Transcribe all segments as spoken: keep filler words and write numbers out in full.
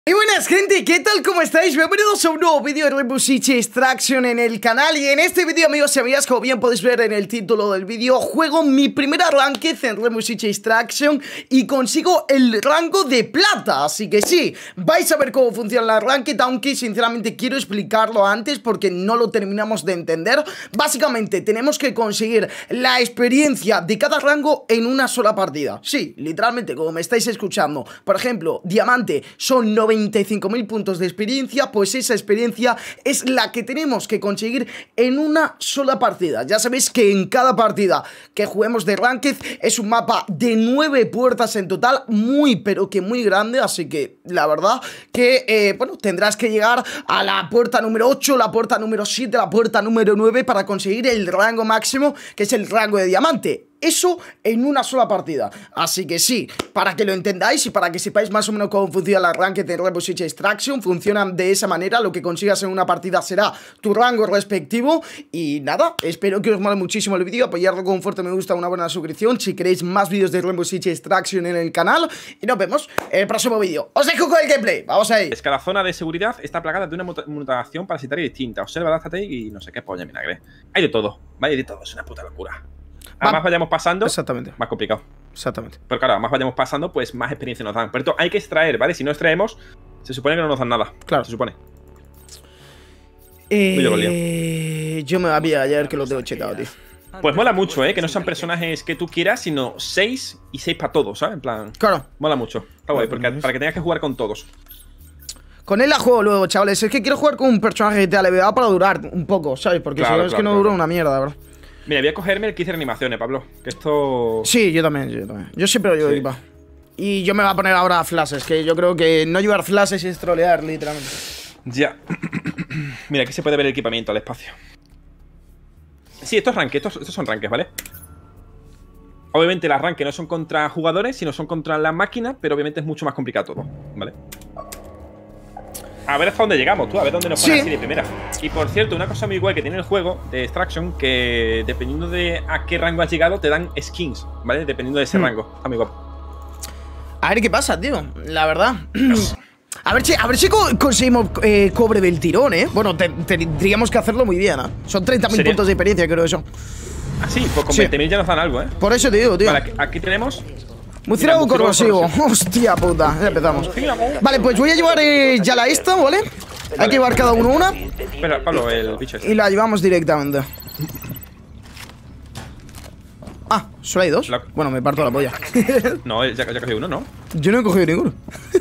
Y buenas gente, ¿qué tal? ¿Cómo estáis? Bienvenidos a un nuevo vídeo de Rainbow Six Extraction en el canal. Y en este vídeo, amigos y amigas, como bien podéis ver en el título del vídeo, juego mi primera ranked en Rainbow Six Extraction y consigo el rango de plata. Así que sí, vais a ver cómo funciona la ranked, aunque sinceramente quiero explicarlo antes porque no lo terminamos de entender. Básicamente tenemos que conseguir la experiencia de cada rango en una sola partida. Sí, literalmente, como me estáis escuchando. Por ejemplo, diamante son noventa y cinco mil puntos de experiencia, pues esa experiencia es la que tenemos que conseguir en una sola partida. Ya sabéis que en cada partida que juguemos de Ranked es un mapa de nueve puertas en total, muy pero que muy grande, así que la verdad que, eh, bueno, tendrás que llegar a la puerta número ocho, la puerta número siete, la puerta número nueve para conseguir el rango máximo, que es el rango de diamante. Eso en una sola partida. Así que sí, para que lo entendáis y para que sepáis más o menos cómo funciona la ranked de Rainbow Six Extraction, funcionan de esa manera. Lo que consigas en una partida será tu rango respectivo. Y nada, espero que os mole muchísimo el vídeo. Apoyarlo con un fuerte me gusta, una buena suscripción si queréis más vídeos de Rainbow Six Extraction en el canal. Y nos vemos en el próximo vídeo. Os dejo con el gameplay, vamos ahí. Es que la zona de seguridad está plagada de una muta mutación parasitaria distinta. Observa, adáptate y no sé qué polla vinagre. Hay de todo, vaya de todo, es una puta locura. A más vayamos pasando, exactamente, más complicado. Exactamente. Pero claro, a más vayamos pasando, pues más experiencia nos dan. Pero esto hay que extraer, ¿vale? Si no extraemos, se supone que no nos dan nada. Claro. Se supone. Eh, yo me había ayer que lo tengo chetado, tío. Pues mola mucho, ¿eh? Que no sean personajes que tú quieras, sino seis y seis para todos, ¿sabes? En plan. Claro. Mola mucho. Está guay, porque para que tengas que jugar con todos. Con él la juego luego, chavales. Es que quiero jugar con un personaje de elevado para durar un poco, ¿sabes? Porque claro, si no es claro, que no claro. dura una mierda, bro. Mira, voy a cogerme el kit de animaciones, Pablo. Que esto... Sí, yo también, yo también. Yo siempre lo llevo sí. equipado. Y yo me voy a poner ahora flashes, que yo creo que no llevar flashes es trolear, literalmente. Ya. Mira, aquí se puede ver el equipamiento al espacio. Sí, estos ranques, estos, estos son ranques, ¿vale? Obviamente las ranques no son contra jugadores, sino son contra la máquina, pero obviamente es mucho más complicado todo, ¿vale? A ver hasta dónde llegamos, tú, a ver dónde nos ponen sí. así de primera. Y por cierto, una cosa muy guay que tiene el juego de Extraction, que dependiendo de a qué rango has llegado, te dan skins, ¿vale? Dependiendo de ese hmm. rango. Está muy guapo. A ver qué pasa, tío, la verdad. A ver si, a ver si co conseguimos eh, cobre del tirón, ¿eh? Bueno, te, tendríamos que hacerlo muy bien, ¿eh? Son treinta mil puntos de experiencia, creo eso. Ah, sí, pues con sí. veinte mil ya nos dan algo, ¿eh? Por eso te digo, tío. Vale, aquí tenemos... Murciélago corrosivo. Hostia puta, ya empezamos. Vale, pues voy a llevar eh, ya la esta, ¿vale? Vale. Hay que llevar cada uno una. Espera, Pablo, el bicho este. Y la llevamos directamente. Ah, ¿solo hay dos? La... Bueno, me parto la polla. No, ya, ya cogí uno, ¿no? Yo no he cogido ninguno.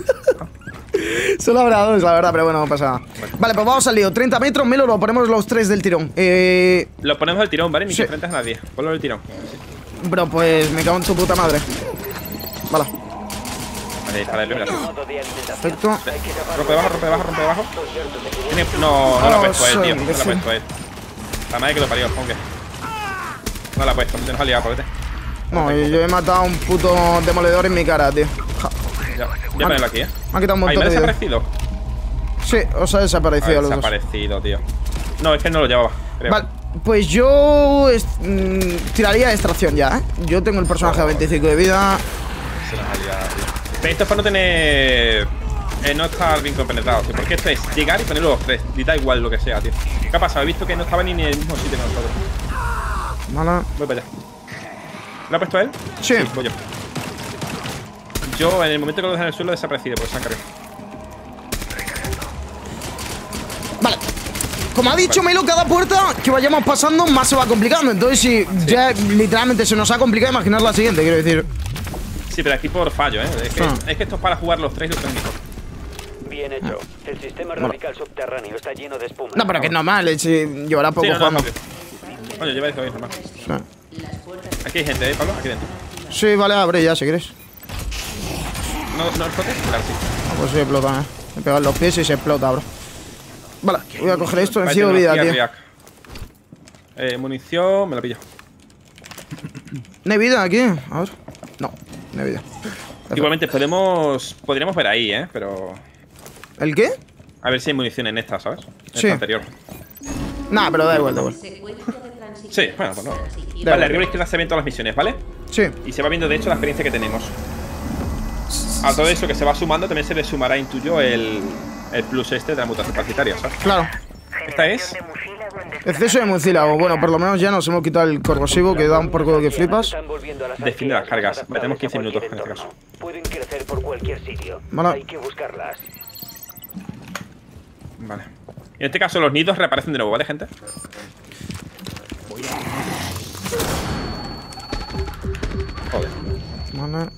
Solo habrá dos, la verdad, pero bueno, no pasa nada. Vale, vale, pues vamos al lío. treinta metros, Melo, lo ponemos los tres del tirón. Eh... Lo ponemos del tirón, ¿vale? Ni sí. que enfrentes a nadie. Ponlo del tirón. Sí. Bro, pues me cago en tu puta madre. Vale. Vale, a ver, primera. Perfecto. Rompe de abajo, rompe de abajo, rompe de abajo. ¿Tiene... No, no oh, lo ha puesto él, tío. No lo ha puesto él. La madre que lo parió, pongue. No la ha puesto, te nos ha liado, polete. No, yo, yo he matado a un puto demoledor en mi cara, tío. Ya, voy a ponerlo aquí, eh. Me ha quitado un montón de. ¿Me ha de desaparecido? Sí, os ha desaparecido ha los desaparecido, dos. tío. No, es que no lo llevaba, creo. Vale. Pues yo mmm, tiraría extracción ya, ¿eh? Yo tengo el personaje a veinticinco de vida. Se nos ha liado, tío. Pero esto es para no tener... Eh, no estar bien compenetrado, tío. Porque esto es llegar y poner los tres. Y da igual lo que sea, tío. ¿Qué ha pasado? He visto que no estaba ni en el mismo sitio que nosotros. Mala. Voy para allá. ¿Lo ha puesto él? Sí. Sí, voy yo. Yo en el momento que lo dejan en el suelo he desaparecido porque se han cargado. Vale. Como ha dicho vale. Melo, cada puerta que vayamos pasando más se va complicando. Entonces si sí. ya literalmente se nos ha complicado, imaginar la siguiente, quiero decir. Sí, pero aquí por fallo, ¿eh? Es que, ah. es que esto es para jugar los tres y los tres mejor. Bien hecho. El sistema bueno. radical subterráneo está lleno de espuma. No, pero que es normal, es, llevará poco sí, no, jugando. No, Oye, lleva esto bien, normal. Sí. Aquí hay gente, ¿eh, Pablo? Aquí dentro. Sí, vale, abre ya si quieres. ¿No, no explotes? Claro, sí. Ah, pues sí explota, eh. Me pegan los pies y se explota, bro. Vale, voy a coger esto, encima de vida, tío. Eh, munición, me la pillo. ¿No hay vida aquí? A ver. No, no hay vida. Perfecto. Igualmente podemos... Podríamos ver ahí, ¿eh? Pero... ¿El qué? A ver si hay munición en esta, ¿sabes? En sí. esta anterior. Nah, pero da igual, da igual. Sí, bueno, pues no. Vale, arriba a la izquierda se ven todas las misiones, ¿vale? Sí. Y se va viendo, de hecho, la experiencia que tenemos. A todo eso que se va sumando también se le sumará, intuyo, el, el plus este de la mutación parasitaria, ¿sabes? Claro. Esta es... Exceso de mucílago. Bueno, por lo menos ya nos hemos quitado el corrosivo, que da un poco de que flipas. Defiende las cargas. Metemos quince minutos en este caso. Pueden crecer por cualquier sitio. Vale. Hay que buscarlas. Vale. En este caso los nidos reaparecen de nuevo, ¿vale, gente? Joder. Vale.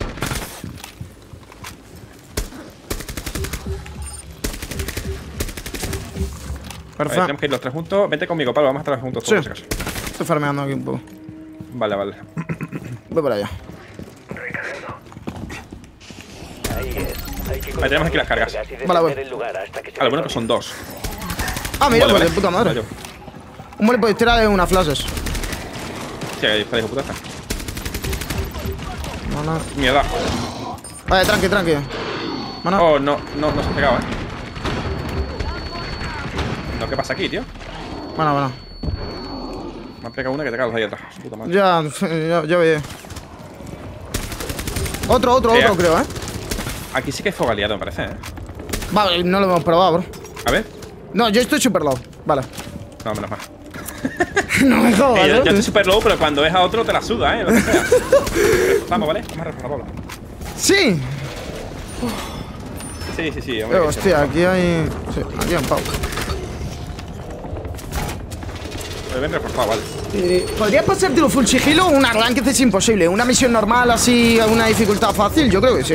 Vale, Perfecto. tenemos que ir los tres juntos. Vente conmigo, Pablo, vamos a estar juntos todos, Sí. por si acaso. Estoy farmeando aquí un poco. Vale, vale. Voy para allá. Ahí es. Hay que Vale, tenemos aquí las cargas. y defender Vale, voy. el lugar hasta que se Ah, lo bueno que detone. son dos. Ah, mira, Vale, pues vale. de puta madre. Vale. Un mole podéis tirar de unas flashes. Sí, ahí está, hijo puta está. Vale. Mierda. Vale, tranqui, tranqui. Vale. Oh, no, no, no se ha pegado, eh. No, ¿qué pasa aquí, tío? Bueno, bueno. Me han pegado una que te cagas ahí atrás. Su puta madre. Ya, ya, ya veis. Otro, otro, Eh, otro, creo, ¿eh? Aquí sí que es fuego aliado, me parece, eh. Vale, no lo hemos probado, bro. A ver. No, yo estoy super low. Vale. No, menos mal. No me jodas, Eh, yo, ¿no? yo estoy super low, pero cuando ves a otro te la suda, eh. Lo que sea. Vamos, ¿vale? Vamos a reforzar, Pablo. Sí. Sí, sí, sí. Eh, Hombre, hostia, aquí hay... Sí, aquí hay un pavo. Pues ven reforzado, vale. Eh, ¿Podrías pasártelo full sigilo? Un arranque es imposible. Una misión normal así, una dificultad fácil, yo creo que sí.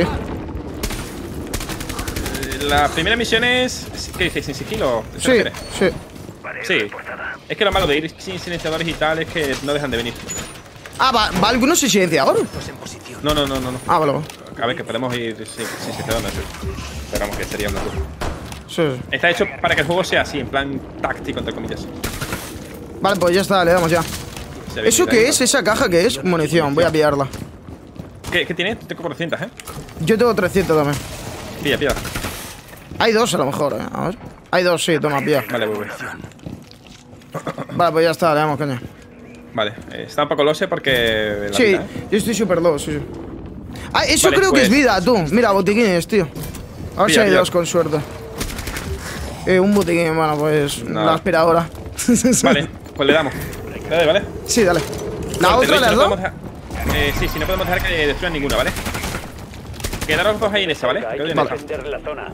La primera misión es... ¿Qué dices? ¿Sin sigilo? ¿Te Sí, refieres? sí. Sí. Es que lo malo de ir sin silenciadores y tal es que no dejan de venir. Ah, ¿va, ¿va alguno sin silenciador? No, no, no, no, no. Ah, vale, vale. A ver, que podemos ir sin sin silenciador, no sé. Pero vamos, que sería una locura. Sí, sí. Está hecho para que el juego sea así, en plan táctico, entre comillas. Vale, pues ya está, le damos ya. Se ve ¿Eso que qué ahí- es? ¿Esa caja qué es? Munición, voy a pillarla. ¿Qué, ¿Qué tiene? Tengo cuatrocientos, ¿eh? Yo tengo trescientos también. Pilla, pilla. Hay dos a lo mejor, eh. A ver. Hay dos, sí, toma, pilla. Vale, voy, voy. Vale, pues ya está, le damos, coño. Vale, eh, está un poco lose porque... la Sí, vida, ¿eh? yo estoy super low, sí, sí. Ah, eso Vale, creo que pues- es vida, tú. Mira, botiquines, tío. A ver si Pilla, hay pilla. dos con suerte. Eh, un botiquín, bueno, pues Nada. la aspiradora. Vale, pues le damos. Dale, ¿vale? Sí, dale. ¿La Suerte, otra, Luis, las no dos? podemos dejar- eh, sí, sí, no podemos dejar que destruyan ninguna, ¿vale? Quedaros dos ahí en esa, ¿vale? Hay Quedaos que en esa. defender la zona.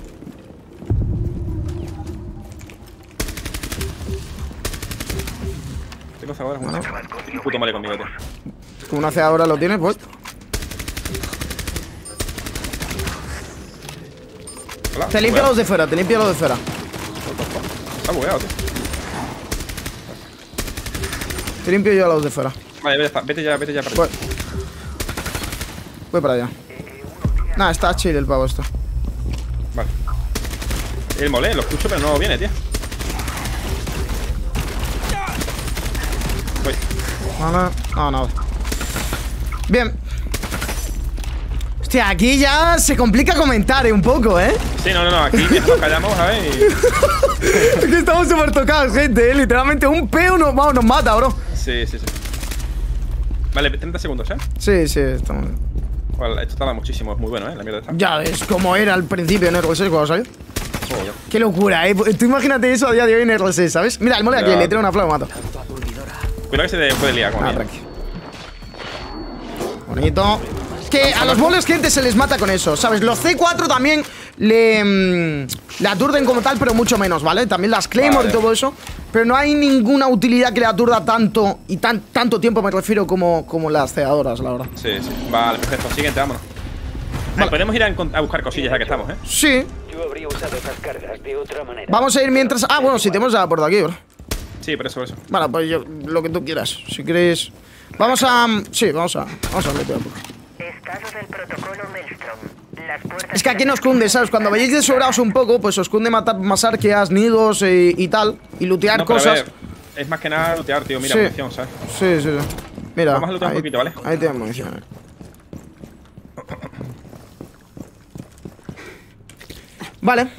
Tengo cegadores, bueno. Un puto mole conmigo, tío. Como una cebadora lo tiene, pues. Hola. Te limpia los de fuera, te limpia los de fuera. Está bugueado, tío. Te limpio yo a los de fuera. Vale, ya está. Vete ya, vete ya para Voy. allá. Voy para allá. Nah, está chill el pavo esto. Vale. El mole, lo escucho, pero no viene, tío. Voy. Vale. No, no. Bien. Hostia, aquí ya se complica comentar eh, un poco, ¿eh? Sí, no, no, no. Aquí ya nos callamos, ¿sabes? Y... Es que estamos súper tocados, gente, ¿eh? Literalmente un peo nos, vamos, nos mata, bro. Sí, sí, sí. Vale, treinta segundos, ¿eh? Sí, sí, estamos... Vale, esto tarda muchísimo, es muy bueno, ¿eh? La mierda está. Ya ves cómo era al principio en R seis cuando salió. Joder. Qué locura, ¿eh? Tú imagínate eso a día de hoy en R seis, ¿sabes? Mira, el mole aquí, Ya. le tiro una flor, lo mato. Cuidado que se te puede liar con Ah, él. tranqui. Bonito. Que a los moles, gente, se les mata con eso, ¿sabes? Los C cuatro también le, mm, le aturden como tal, pero mucho menos, ¿vale? También las Claymore Vale. y todo eso. Pero no hay ninguna utilidad que le aturda tanto y tan, tanto tiempo, me refiero, como, como las ceadoras, la verdad. Sí, sí. Vale, perfecto. Siguiente, vámonos. Vale. Podemos ir a, encont- a buscar cosillas ya que estamos, ¿eh? Sí. Yo habría usado esas cargas de otra manera. Vamos a ir mientras... Ah, bueno, si tenemos la puerta aquí, bro. Sí, por eso, por eso. Vale, pues yo, lo que tú quieras. Si queréis... Vamos a... Sí, vamos a... Vamos a meter la puerta. Estado del protocolo Maelstrom. Las puertas Es que aquí nos cunde, ¿sabes? Cuando vayáis desobrados un poco, pues os cunde matar más arqueas, nidos y, y tal. Y lootear No, pero a cosas. ver, es más que nada lootear, tío. Mira, Sí. munición, ¿sabes? Sí, sí, sí. Mira. Vamos a lootear un ahí- poquito, ¿vale? Ahí tienes munición. eh. Vale.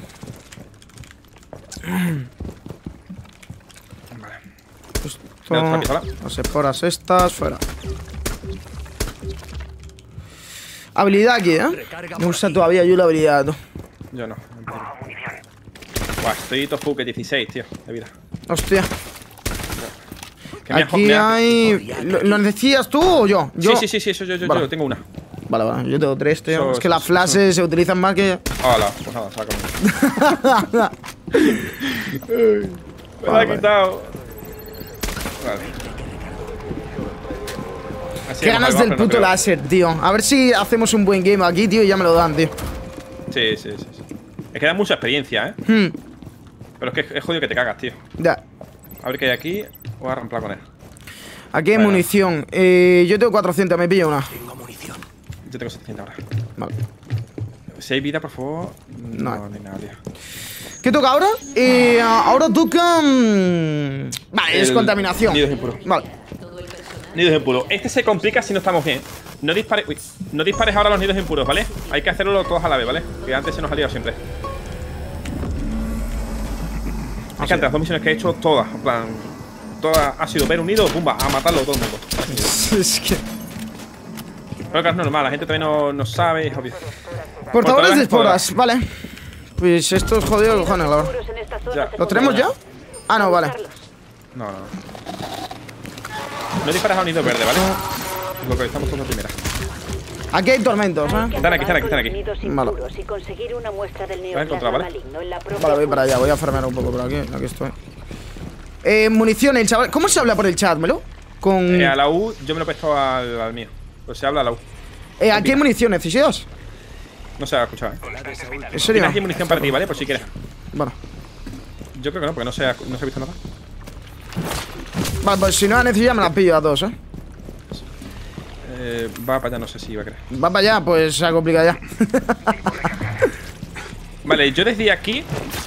Vale. Esto, Mira, otra pistola. las esporas estas, fuera. Habilidad aquí, ¿eh? No usa todavía yo la habilidad, tú. Yo no. Buah, estoy tofu que dieciséis, tío, de vida. Hostia. Que me ha- Aquí me ha- hay... ¿Lo, lo necesitas tú o yo? yo... Sí, sí, sí, sí, eso yo, yo, Vale. yo tengo una. Vale, vale, yo tengo tres, tío. Eso- es que eso- las flashes se utilizan más que... Hola, pues nada, sácame. Me la Vale, he quitado. Vale. Así Qué vamos, ganas ahí del vamos, pero no puto creo. láser, tío. A ver si hacemos un buen game aquí, tío, y ya me lo dan, tío. Sí, sí, sí, sí. Es que da mucha experiencia, ¿eh? Hmm, Pero es que es jodido que te cagas, tío. ya. A ver qué hay aquí. Voy a ramplar con él. Aquí hay Bueno. munición. Eh, yo tengo cuatrocientos, me pillo una. Yo tengo setecientos ahora. Vale. Si hay vida, por favor. No. No, ni nada, tío. ¿Qué toca ahora? Eh, ahora toca... mm, Vale, El- es contaminación. nidos impuros. Vale. Nidos impuros. Este se complica si no estamos bien. No dispares. Uy, no dispares ahora los nidos impuros, ¿vale? Hay que hacerlo todos a la vez, ¿vale? Que antes se nos ha liado siempre. Es que ante las dos misiones que he hecho, todas, en plan. Todas ha sido ver un nido, pumba, a matarlo todo el mundo. Es que... Pero que es normal, la gente todavía no, no sabe, es obvio. Portadores de esporas. esporas, vale. Pues esto es jodido, cojones, la verdad. En esta zona Ya. se ¿Lo tenemos ya? Ah, no, vale. No, no, no. No dispares a un nido verde, ¿vale? Localizamos todo primera. Aquí hay tormentos, ¿eh? Están aquí, están aquí, están aquí. Vale. Y conseguir una muestra del ¿Lo has encontrado, neoplasma vale? maligno en la propia Vale, voy para allá, voy a farmear un poco por aquí. Aquí estoy. Eh, munición, el chaval. ¿Cómo se habla por el chat, Melo? Con. Eh, a la U, yo me lo he puesto al, al mío. Pues se habla a la U. Eh, aquí hay munición, ¿necesitas? No se ha escuchado, ¿eh? ¿En serio? Tienes aquí munición para ti, ¿vale? Por si quieres. Vale. Yo creo que no, porque no se ha, no se ha visto nada. Vale, pues si no la necesitas, me la pillo a dos, ¿eh? Eh, va para allá, no sé si va a querer. Va para allá, pues se ha complicado ya. Vale, yo desde aquí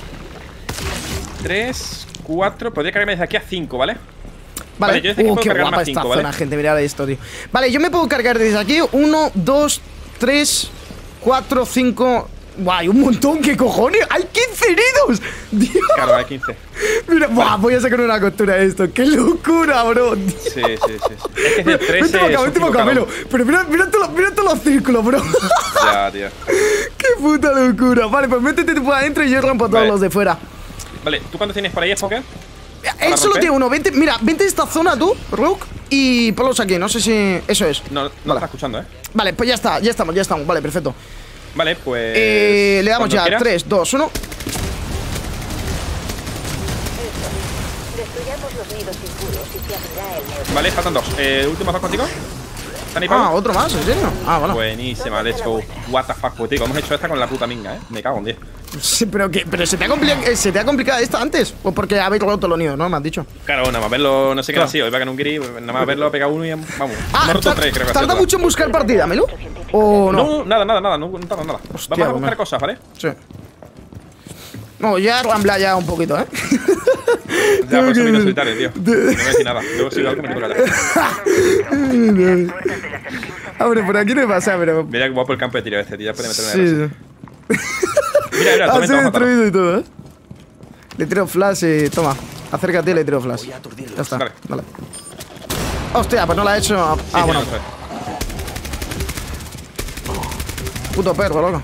tres, cuatro, podría cargarme desde aquí a cinco, ¿vale? Vale, Vale, yo desde aquí uh, puedo qué cargarme guapa a cinco, esta ¿vale? zona, gente. Mirad esto, tío. Vale, yo me puedo cargar desde aquí. Uno, dos, tres, cuatro, cinco. Buah, hay un montón, ¿qué cojones? ¡Hay quince heridos! ¡Dios! Claro, hay quince. Mira, buah, voy a sacar una costura de esto. ¡Qué locura, bro! Sí, sí, sí, sí. Es que es del trece. Vente para acá, son vente para cinco acá, cada Melo. uno. Pero mira, mira, todos, los- mira todos los círculos, bro. Ya, tío. ¡Qué puta locura! Vale, pues métete tú para adentro y yo rompo a todos Vale. los de fuera. Vale, ¿tú cuántos tienes por ahí, Spoker? Él solo romper? tiene uno. Vente, mira, vente a esta zona tú, Rook, y ponlos aquí. No sé si... Eso es. No, no Vale. está escuchando, ¿eh? Vale, pues ya está, ya estamos, ya estamos. Vale, perfecto. Vale, pues. Eh, le damos cuando ya. quieras. tres, dos, uno. Destruyamos los nidos impuros y se abrirá el neoplasma. Vale, faltan dos. Eh, ¿Últimos dos contigo? ¿Están ahí, Ah, Pablo? otro más, ¿en serio? Ah, bueno. Buenísima, let's go. What the fuck, pues, tío, hemos hecho esta con la puta minga, ¿eh? Me cago en diez. Sí, pero que, pero se te ha complicado, se te ha complicado esta antes. O porque habéis roto los nidos, ¿no? Me has dicho. Claro, nada más verlo, no sé qué Claro. ha sido. Iba en un gris, nada más verlo, pega uno y vamos. Ah, hemos roto tar- tres, creo que ha sido ¿tarda total. mucho en buscar partida, Melo? ¿O no? No, nada, nada, nada, no, no tarda nada. Hostia, Vamos a buscar hombre. cosas, ¿vale? Sí. No, ya rambla ya un poquito, ¿eh? Ya, por eso vino solitario, tío. No me voy a decir nada. Luego si veo algo me quito la cara. Ah, pero por aquí no pasa, pero... Mira que guapo el campo de tiro este, tío. Ya puede meterme Sí, en sí. Mira, mira, Ah, tormenta, se ha vamos a matarlo. destruido y todo, ¿eh? Le tiro flash y... Toma, acércate y le tiro flash. Ya está, Vale. vale. Hostia, pues no la he hecho... Ah, Sí, sí, bueno. no sé. Puto perro, loco.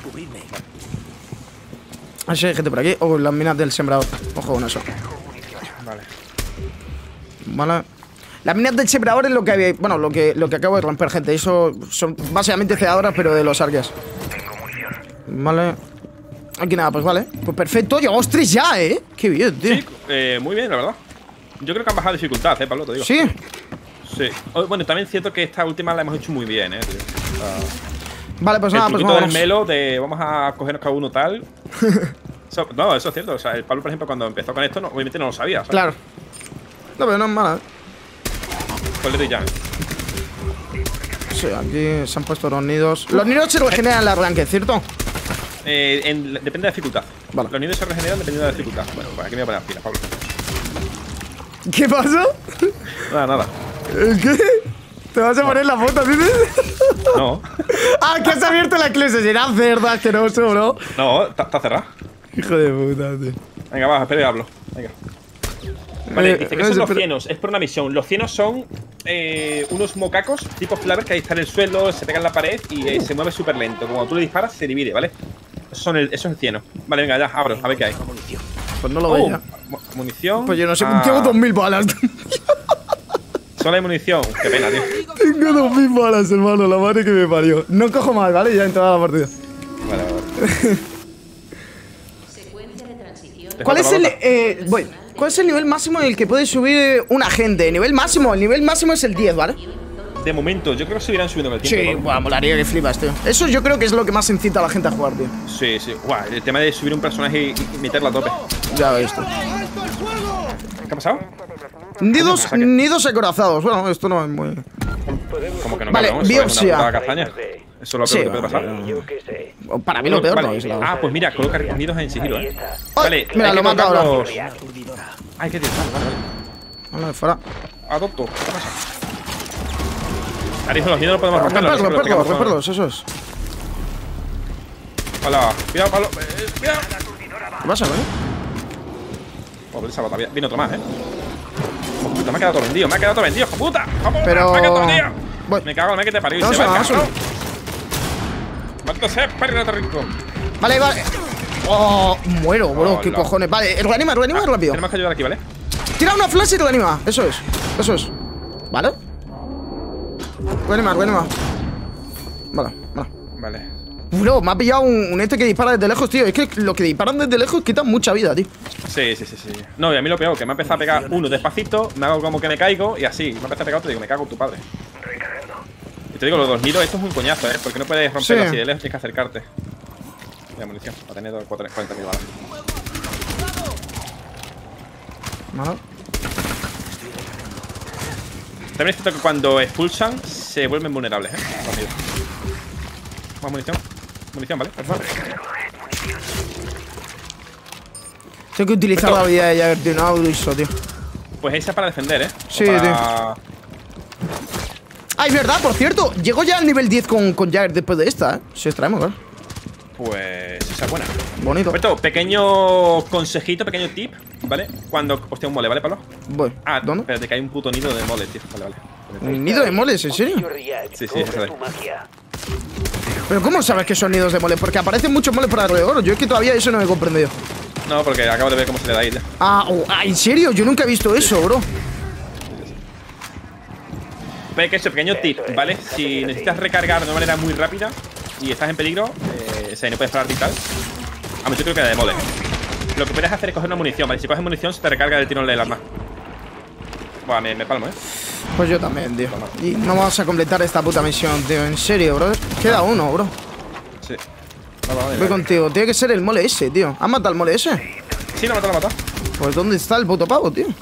Ah, sí, hay gente por aquí. Oh, las minas del sembrador. Ojo con eso. Vale. Vale. Las minas del sembrador es lo que había. Bueno, lo que, lo que acabo de romper, gente. Eso son básicamente cedadoras, pero de los arques. Vale. Aquí nada, pues vale. Pues perfecto. Llevamos tres ya, ¿eh? Qué bien, tío. Sí, eh, muy bien, la verdad. Yo creo que han bajado dificultad, eh, Pablo, te digo. Sí. Sí. Oh, bueno, también es cierto que esta última la hemos hecho muy bien, eh, tío. O sea, Vale, pues el nada, pues truquito del vamos. melo de vamos a cogernos cada uno tal. Eso- no, eso es cierto. O sea, el Pablo, por ejemplo, cuando empezó con esto, no, obviamente no lo sabía. ¿sabes? Claro. No, pero no es mala, ¿eh? Pues le doy ya. Sí, aquí se han puesto los nidos. Los nidos se regeneran en la arranque, ¿cierto? Eh, en- depende de la dificultad. Vale. Los nidos se regeneran dependiendo de la dificultad. Bueno, pues aquí me voy a poner las pilas, Pablo. ¿Qué pasa? Nada, nada. ¿El qué? ¿Te vas a poner la foto, dices? No. Ah, que has abierto la clase. Será cerda, asqueroso, bro. No, está está cerrado. Hijo de puta, tío. Venga, va, espera y hablo. Venga. Vale, Eh, dice que no son sé, los pero- cienos. Es por una misión. Los cienos son eh, unos mocacos tipo flavers que ahí está en el suelo, se pega en la pared y eh, se mueve súper lento. Cuando tú le disparas, se divide, ¿vale? Eso, son el, eso es el cieno. Vale, venga, ya, abro, a ver qué hay. Pues no lo Oh, veía. mu- munición. Pues yo no sé, Ah, tengo dos mil balas. solo hay munición. Qué pena, tío. Tengo dos mil balas, hermano, la madre que me parió. No cojo más, ¿vale? Ya he entrado a la partida. Vale, vale. Secuencia de transición. Te ¿Cuál es falta el, la bota. eh, voy. ¿Cuál es el nivel máximo en el que puede subir eh, un agente? Nivel máximo, el nivel máximo es el diez, ¿vale? De momento, yo creo que seguirán subiendo con el Sí, tiempo. ¿no? buah, molaría que flipas, tío. Eso yo creo que es lo que más incita a la gente a jugar, tío. Sí, sí. Guau, el tema de subir un personaje y, y meterlo a tope. Ya ves tú. ¿Qué ha pasado? Nidos, Saque. nidos acorazados. Bueno, esto no es muy... Como que no, Vale, cabrón, eso biopsia. es una puta castaña. Eso es lo peor Sí, que puede pasar. Yo qué sé. Para mí lo peor Vale. no es la... Ah, pues mira, coloca nidos en sigilo, Ahí eh. está. Vale, mira, hay lo que mata ahora. colocarlos. Ay, qué tío. Vale, vale, vale. Vale, fuera. Adopto. ¿Qué pasa? Ahora, los nidos no podemos romperlos. Romperlos, pero lo romperlos, tengamos- romperlos, eso es. Hola. Cuidado, Pablo. Eh, cuidado. ¿Qué pasa, güey? Pobre esa bota. Viene otro más, eh. Oh, puta, me ha quedado todo vendido. Me ha quedado todo vendido, hijo puta. Hijo puta, Pero- Me ha quedado todo vendido. Voy. Me cago en la que te parió. Y Vamos se a- va el vamos a- cabrón. Maldito sea, perro de rico. Vale, vale. Oh, muero, bro, Oh, qué no. cojones. Vale, reanima, reanima rápido. Tenemos que ayudar aquí, ¿vale? Tira una flash y reanima. Eso es. Eso es. ¿Vale? Reanima, reanima. Vale, vale. Vale. Bro, me ha pillado un, un este que dispara desde lejos, tío. Es que lo que disparan desde lejos quitan mucha vida, tío. Sí, sí, sí, sí. No, y a mí lo peor, que me ha empezado a pegar uno despacito, me hago como que me caigo y así. Me ha empezado a pegar otro y digo, me cago en tu padre. Y te digo, los dos nidos, esto es un coñazo, ¿eh? Porque no puedes romperlo Sí. así de lejos, tienes que acercarte. Mira, munición, para tener cuarenta mil balas. Vale. También es cierto que cuando expulsan, se vuelven vulnerables, ¿eh? Los nidos. Más munición. Munición, ¿vale? Perfecto. Tengo que utilizar Esto- la vida de Jagger, tío. No hago uso, tío. Pues esa es para defender, ¿eh? O Sí, para... Ah, es verdad, por cierto. Llego ya al nivel diez con, con Jagger después de esta, ¿eh? Si extraemos, claro. Pues esa es buena. Bonito. Por esto, pequeño consejito, pequeño tip, ¿vale? Cuando... Hostia, un mole, ¿vale, Pablo? Voy. Ah, ¿Dónde? espérate, que hay un puto nido de mole, tío. Vale, vale. ¿Un nido de moles? ¿En serio? Sí, sí, Coge eso es. tu magia. ¿Pero cómo sabes que son nidos de moles? Porque aparecen muchos moles por alrededor. Yo es que todavía eso no me he comprendido. No, porque acabo de ver cómo se le da ahí ya. Ah, oh, ah, ¿en serio? Yo nunca he visto eso, bro. Ve que ese pequeño tip, Eso es. ¿vale? Hace Si bien así. necesitas recargar de una manera muy rápida y estás en peligro, eh, o sea, y no puedes parar y tal, a mí yo creo que de mole. Lo que puedes hacer es coger una munición, ¿vale? Si coges munición, se te recarga del tirón del arma. Buah, me, me palmo, ¿eh? Pues yo también, tío. Y no vamos a completar esta puta misión, tío. En serio, bro. Queda uno, bro. Sí. Vamos, vamos, Voy contigo. Tiene que ser el mole ese, tío. ¿Has matado al mole ese? Sí, lo ha matado, lo ha matado. Pues ¿dónde está el puto pavo, tío?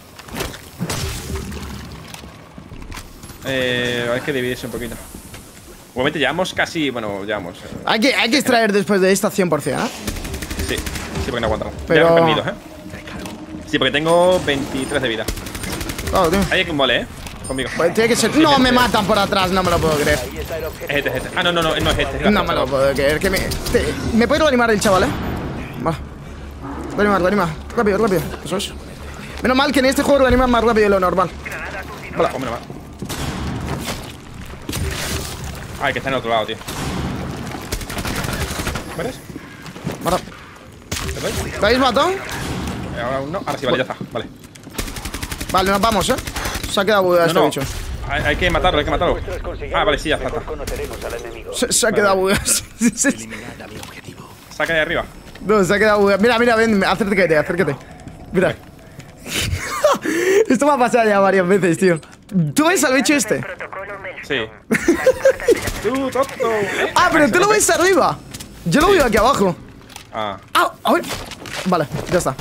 Eh, hay que dividirse un poquito. Igualmente llevamos casi, bueno, llevamos. eh, Hay que, hay que extraer después de esta cien por cien, ¿eh? sí, sí, porque no aguantamos. Pero- Ya perdidos, ¿eh? Sí, porque tengo veintitrés de vida. Claro, tío. Hay que un mole, ¿eh? Conmigo. Pues tiene que ser... No, me matan por atrás, no me lo puedo creer. Ahí está el Es objetivo. este, es este. Ah, no, no, no, no es este. es No este, me lo chaval. puedo creer. Que me... te- ¿Me puedo reanimar el chaval, eh? Vale. Reanimar, reanimar. Rápido, rápido. Eso es. Menos mal que en este juego reaniman más rápido de lo normal. Hola, hombre, va. Ay, que está en el otro lado, tío. ¿Ves? Vale. ¿Te doy? ¿Lo habéis matado? Eh, Ahora uno. Ahora sí, vale, ya está. Vale. Vale, nos vamos, eh. Se ha quedado bugueado No, este no. bicho. Hay, hay que matarlo, hay que matarlo. Nuestros consigamos, Ah, vale, sí, ya está. mejor está. conoceremos al enemigo. Se, se ha quedado bugueado. Saca de arriba. No, se ha quedado bugueado. Mira, mira, ven, acércate, acércate. Mira. Esto me ha pasado ya varias veces, tío. ¿Tú ves al bicho este? Protocolo Sí. Maelstrom. Las puertas de la Tú, tonto. ¿Eh? Ah, pero tú lo ves arriba. Yo lo veo aquí abajo. Ah. Ah, a ver. Vale, ya está.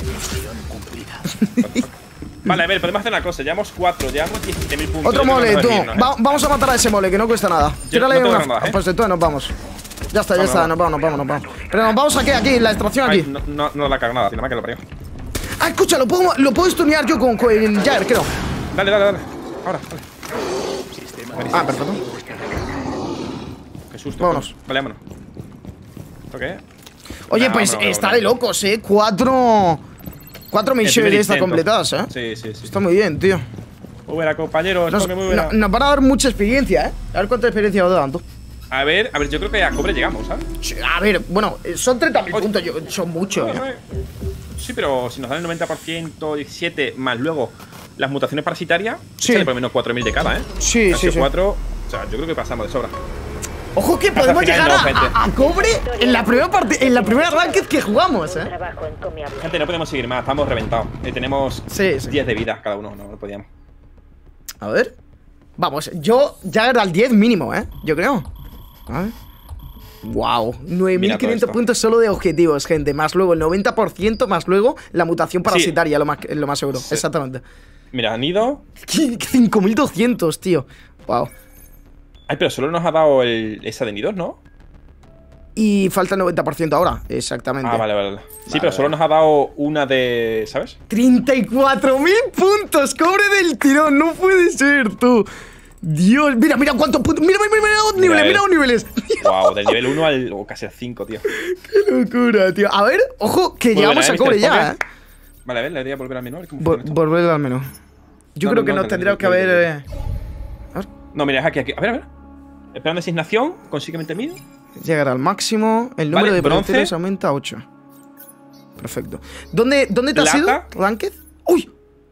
Vale, a ver, podemos hacer una cosa. Llevamos cuatro, llevamos diecisiete mil puntos. Otro Yo creo mole, que tú. vamos a irnos, ¿eh? Va- vamos a matar a ese mole, que no cuesta nada. Tírale no tengo una. nada, ¿eh? Pues entonces nos vamos. Ya está, ya Vamos, está, vamos. nos vamos, nos vamos, nos vamos. Pero nos vamos aquí, aquí, la extracción Ay, aquí. no, no, no la cago nada, tío, nada más que lo parió. Ah, escucha, lo puedo, lo puedo stunear yo con, con el Jair, creo. Dale, dale, dale. Ahora, dale. Ah, perfecto. Qué susto. Vámonos. Vale, vámonos. ¿Esto qué? Oye, Nah, pues vámonos, está vámonos. de locos, eh. Cuatro. Cuatro El misiones primer de estas intento. completadas, eh. Sí, sí, sí. Está muy bien, tío. Muy buena, compañero. Nos, muy buena. no- nos van a dar mucha experiencia, ¿eh? A ver cuánta experiencia va dando. A ver, a ver, yo creo que a cobre llegamos, ¿sabes? Sí, a ver, bueno, eh, son treinta mil Oye. puntos, yo- son muchos. Bueno, ¿eh? eh, Sí, pero si nos dan el noventa por ciento, diecisiete, más luego las mutaciones parasitarias, Sí. sale por lo menos cuatro mil de cada, ¿eh? Sí, Han sí, sido sí. cuatro, o sea, yo creo que pasamos de sobra. Ojo que Hasta podemos el final llegar no, a, gente. a- a cobre en la primera parte, en la primera ranked que jugamos, ¿eh? Trabajo encomiable. Gente, no podemos seguir más, estamos reventados. Eh, tenemos Sí, sí. diez de vida cada uno, no, no podíamos. A ver. Vamos, yo ya era el diez mínimo, ¿eh? Yo creo. A ver. Wow, nueve mil Mira todo quinientos esto. puntos solo de objetivos, gente. Más luego el noventa por ciento, más luego la mutación parasitaria, lo, más, lo más seguro. Sí. Exactamente. Mira, nido. cinco mil doscientos, tío. Wow. Ay, pero solo nos ha dado el, esa de nidos, ¿no? Y falta el noventa por ciento ahora, exactamente. Ah, vale, vale. vale. Sí, Vale, pero solo vale. nos ha dado una de. ¿Sabes? treinta y cuatro mil puntos, cobre del tirón, no puede ser, tú. Dios, mira, mira cuántos puntos. Mira, mira, mira, los Mira, niveles, eh. mira los niveles. Wow, del nivel uno al o casi al cinco, tío. Qué locura, tío. A ver, ojo, que Muy llegamos buena, a ¿eh, cobre mister ya, ¿eh? Sponger? Vale, a ver, le voy a volver al menú. a ver cómo Vol- funciona esto. volver al menú. Yo No, creo no, que no, nos que tendríamos no, que que haber. no. eh, No, mira, es aquí, aquí. A ver, a ver. Esperando designación, consigue veinte mil. llegar al máximo. El número Vale, de bronce. proyectiles aumenta a ocho. Perfecto. ¿Dónde, dónde te has ido, Plata. Ranked? ¡Uy!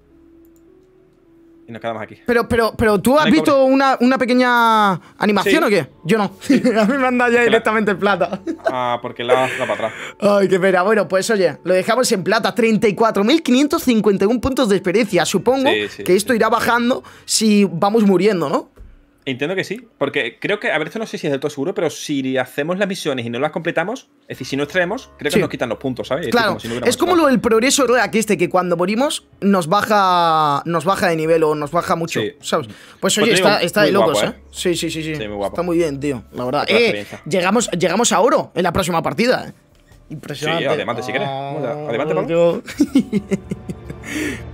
Y nos quedamos aquí. Pero, pero, pero, ¿tú has hay visto cobre. una, una pequeña animación Sí. o qué? Yo no. A mí me han dado ya la- directamente en plata. Ah, porque la la para atrás. Ay, qué pena. Bueno, pues oye, lo dejamos en plata. treinta y cuatro mil quinientos cincuenta y uno puntos de experiencia. Supongo Sí, sí, que esto sí. irá bajando si vamos muriendo, ¿no? Entiendo que sí, porque creo que, a ver, esto no sé si es del todo seguro, pero si hacemos las misiones y no las completamos, es decir, si no extraemos, creo que Sí. nos quitan los puntos, ¿sabes? Es Claro, como si no hubiéramos es como extraído. lo del progreso real, este, que cuando morimos nos baja nos baja de nivel o nos baja mucho, Sí. ¿sabes? Pues Pues oye, te digo, está, está muy de locos, guapo, ¿eh? ¿eh? Sí, sí, sí, sí. Sí, muy guapo. Está muy bien, tío, la verdad. Otra Eh, experiencia. llegamos, llegamos a oro en la próxima partida, ¿eh? Impresionante. Sí, adelante, si quieres. Vamos, adelante, Ah, Pablo. yo-